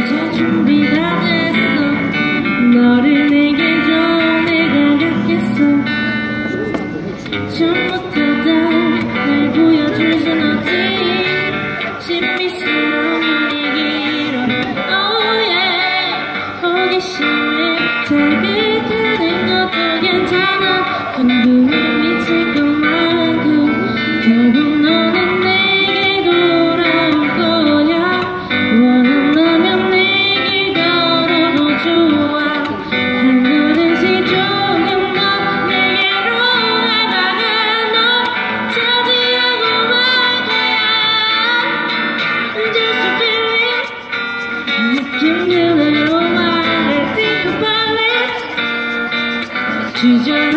이제 준비가 됐어. 너를 내게 줘. 내가 갖겠어. 처음부터 다 날 보여줄 순 없지. 신비스러운 분위기로 oh yeah. 호기심에 자극하는 것도 괜찮아. 궁금해 미칠 것만큼 결국 너는 내게 돌아올 거야. 원한다면 내게 걸어도 좋아. 한 걸음씩 조금 더 내게로 다가가. 널 차지하고 말 거야. Just a feeling 느낌 그대로 말해. Think about it. 주저하지